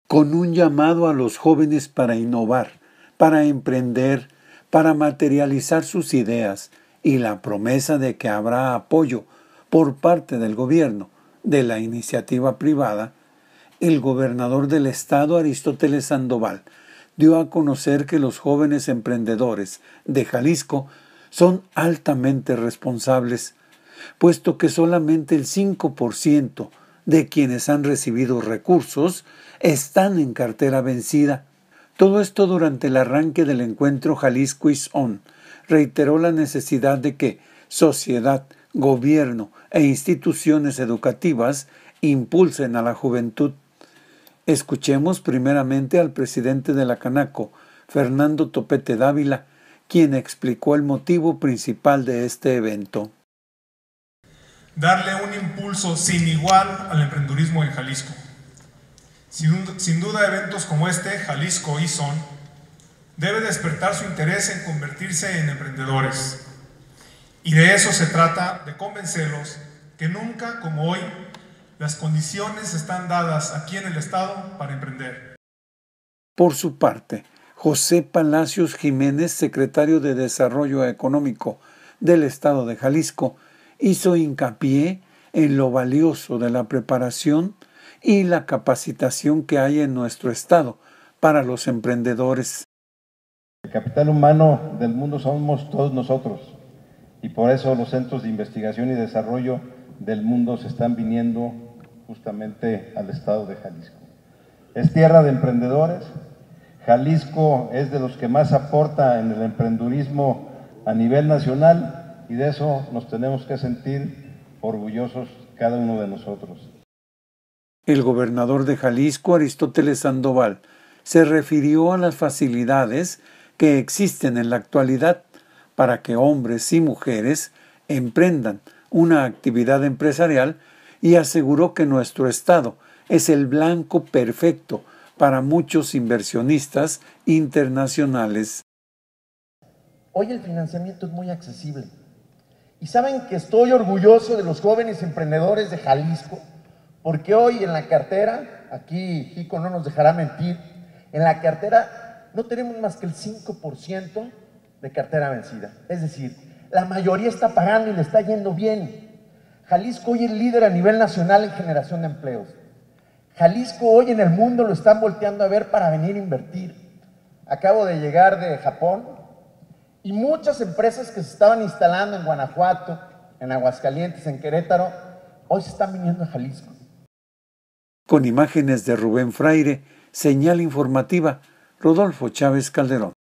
con un llamado a los jóvenes para innovar, para emprender, para materializar sus ideas y la promesa de que habrá apoyo por parte del gobierno de la iniciativa privada, el gobernador del estado, Aristóteles Sandoval, dio a conocer que los jóvenes emprendedores de Jalisco son altamente responsables, puesto que solamente el 5% de quienes han recibido recursos están en cartera vencida. Todo esto durante el arranque del encuentro Jalisco is On reiteró la necesidad de que sociedad, gobierno e instituciones educativas impulsen a la juventud. Escuchemos primeramente al presidente de la Canaco, Fernando Topete Dávila, quien explicó el motivo principal de este evento. Darle un impulso sin igual al emprendedurismo en Jalisco. Sin duda, eventos como este, Jalisco is On, debe despertar su interés en convertirse en emprendedores. Y de eso se trata, de convencerlos que nunca como hoy las condiciones están dadas aquí en el Estado para emprender. Por su parte, José Palacios Jiménez, secretario de Desarrollo Económico del Estado de Jalisco, hizo hincapié en lo valioso de la preparación y la capacitación que hay en nuestro Estado para los emprendedores. El capital humano del mundo somos todos nosotros, y por eso los centros de investigación y desarrollo del mundo se están viniendo justamente al estado de Jalisco. Es tierra de emprendedores. Jalisco es de los que más aporta en el emprendedurismo a nivel nacional, y de eso nos tenemos que sentir orgullosos cada uno de nosotros. El gobernador de Jalisco, Aristóteles Sandoval, se refirió a las facilidades que existen en la actualidad para que hombres y mujeres emprendan una actividad empresarial y aseguró que nuestro estado es el blanco perfecto para muchos inversionistas internacionales. Hoy el financiamiento es muy accesible. Y saben que estoy orgulloso de los jóvenes emprendedores de Jalisco, porque hoy en la cartera, aquí Jico no nos dejará mentir, en la cartera no tenemos más que el 5% de cartera vencida. Es decir, la mayoría está pagando y le está yendo bien. Jalisco hoy es líder a nivel nacional en generación de empleos. Jalisco hoy en el mundo lo están volteando a ver para venir a invertir. Acabo de llegar de Japón y muchas empresas que se estaban instalando en Guanajuato, en Aguascalientes, en Querétaro, hoy se están viniendo a Jalisco. Con imágenes de Rubén Fraire, señal informativa, Rodolfo Chávez Calderón.